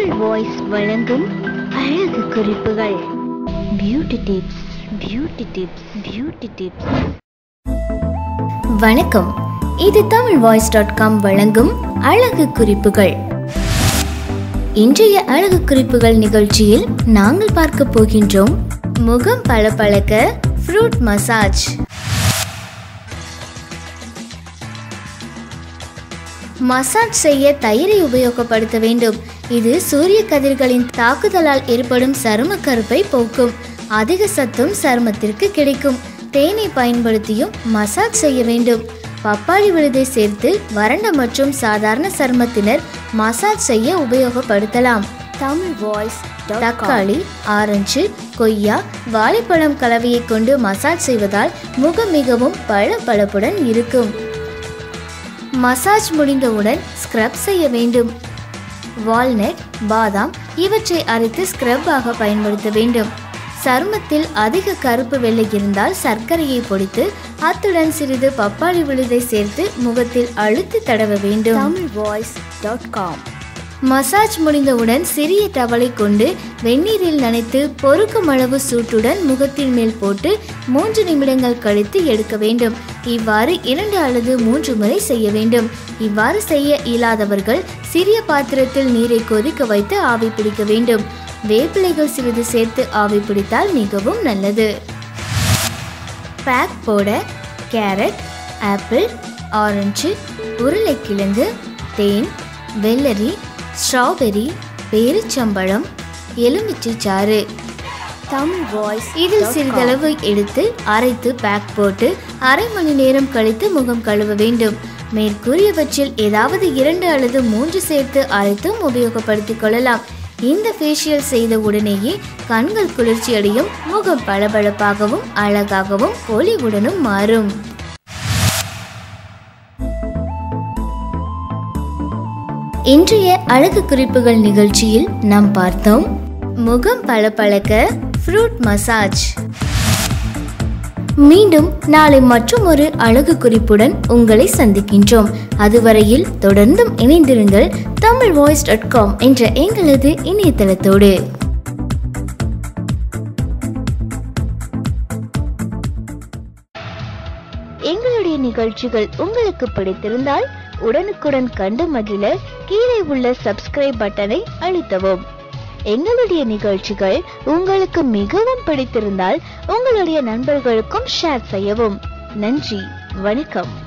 Tamil voice வழங்கும் அழகு குறிப்புகள். Beauty tips, beauty tips, beauty tips. வணக்கம், இது tamilvoice.com வழங்கும் அழகு குறிப்புகள். இன்றைய அழகு குறிப்புகள் நிகழ்ச்சியில் நாங்கள் பார்க்க போகின்றோம் முகம் பளபளக்க ஃப்ரூட் மசாஜ். மசாஜ் செய்ய தயிரை உபயோகப்படுத்த வேண்டும். இது சூரிய கதிர்களின் தாக்குதலால் ஏற்படும் சரும கருப்பை போக்கும். அதிக சத்தும் சருமத்திற்கு கிடைக்கும். தேனை பயன்படுத்தியும் மசாஜ் செய்ய வேண்டும். பப்பாளி விழுதை சேர்த்து வறண்ட மற்றும் சாதாரண சருமத்தினர் மசாஜ் செய்ய உபயோகப்படுத்தலாம். தமிழ் வாய்ஸ். தக்காளி, ஆரஞ்சு, கொய்யா, வாழைப்பழம் கலவையை கொண்டு மசாஜ் செய்வதால் முகம் மிகவும் பளபளப்புடன் இருக்கும். மசாஜ் முடிந்தவுடன் ஸ்க்ரப் செய்ய வேண்டும். வால்நட், பாதாம் இவற்றை அரைத்து ஸ்க்ரப்பாக பயன்படுத்த வேண்டும். சருமத்தில் அதிக கருப்பு வெள்ளை இருந்தால் சர்க்கரையை பொடித்து அத்துடன் சிறிது பப்பாளி விழுதை சேர்த்து முகத்தில் அழுத்தி தடவ வேண்டும். tamilvoice.com. மசாஜ் முடிந்தவுடன் சிறிய டவலை கொண்டு வெந்நீரில் நனைத்து பொறுக்கும் அளவு சூட்டுடன் முகத்தின் மேல் போட்டு 3 நிமிடங்கள் கழித்து எடுக்க வேண்டும். இவ்வாறு 2 அல்லது 3 முறை செய்ய வேண்டும். இவ்வாறு செய்ய இயலாதவர்கள் சிறிய பாத்திரத்தில் நீரை கொதிக்க வைத்து ஆவி பிடிக்க வேண்டும். வேப்பிலைகள் சிறிது சேர்த்து ஆவி பிடித்தால் மிகவும் நல்லது. பேக் போட கேரட், ஆப்பிள், ஆரஞ்சு, உருளைக்கிழங்கு, தேன், வெள்ளரி, ஸ்ட்ராபெரி, பேரிச்சம்பழம், எலுமிச்சை சாறு. தமிழ் வாய்ஸ். இதில் சிறிதளவு எடுத்து அரைத்து பேக் போட்டு அரை மணி நேரம் கழித்து முகம் கழுவ வேண்டும். மேற்கூறியவற்றில் ஏதாவது 2 அல்லது 3 சேர்த்து அரைத்தும் உபயோகப்படுத்திக் கொள்ளலாம். இந்த ஃபேஷியல் செய்த உடனேயே கண்கள் குளிர்ச்சி அடையும். முகம் பளபளப்பாகவும் அழகாகவும் பொலிவுடனும் மாறும். இன்றைய அழகு குறிப்புகள் நிகழ்ச்சியில் நாம் பார்த்தோம் முகம் பளபளக்க ஃப்ரூட் மசாஜ். மீண்டும் நாளை மற்றும் ஒரு அழகு குறிப்புடன் உங்களை சந்திக்கின்றோம். அதுவரையில் தொடர்ந்தும் இணைந்திருங்கள் tamilvoice.com என்ற எங்களது இணையதளத்தோடு. எங்களுடைய நிகழ்ச்சிகள் உங்களுக்கு பிடித்திருந்தால் உடனுக்குடன் கண்டு மகிழ கீழே உள்ள சப்ஸ்கிரைப் பட்டனை அழுத்தவும். எங்களுடைய நிகழ்ச்சிகள் உங்களுக்கு மிகவும் பிடித்திருந்தால் உங்களுடைய நண்பர்களுக்கும் ஷேர் செய்யவும். நன்றி, வணக்கம்.